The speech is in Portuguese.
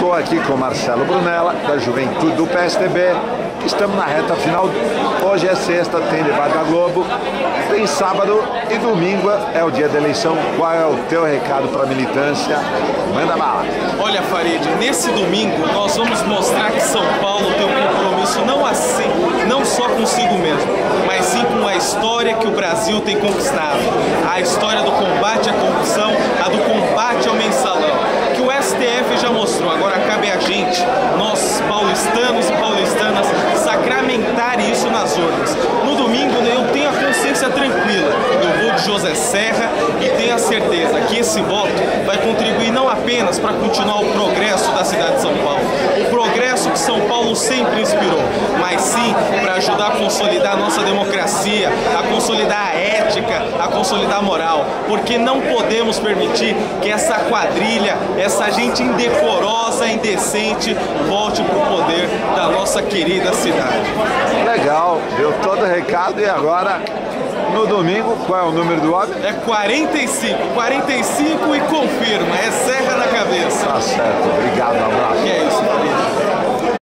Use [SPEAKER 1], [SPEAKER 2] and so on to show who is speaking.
[SPEAKER 1] Estou aqui com Marcelo Brunella, da Juventude do PSDB. Estamos na reta final. Hoje é sexta, tem debate da Globo. Tem sábado e domingo é o dia da eleição. Qual é o teu recado para a militância? Manda bala.
[SPEAKER 2] Olha, Farid, nesse domingo nós vamos mostrar que São Paulo tem um compromisso não só consigo mesmo, mas sim com a história que o Brasil tem conquistado. A história do combate à corrupção, a do combate ao mensalão, que o STF já mostrou. Agora cabe a gente, nós paulistanos e paulistanas, sacramentar isso nas urnas. No domingo eu tenho a consciência tranquila, eu vou de José Serra e tenho a certeza que esse voto vai contribuir não apenas para continuar o progresso da cidade de São Paulo, o progresso que São Paulo sempre inspirou, mas sim para ajudar a consolidar a nossa democracia, a consolidar a ética, a consolidar a moral, porque não podemos permitir que essa quadrilha, essa gente indecorosa, indecente, volte para o poder da nossa querida cidade.
[SPEAKER 1] Legal, deu todo o recado. E agora, no domingo, qual é o número do homem?
[SPEAKER 2] É 45 e confirma.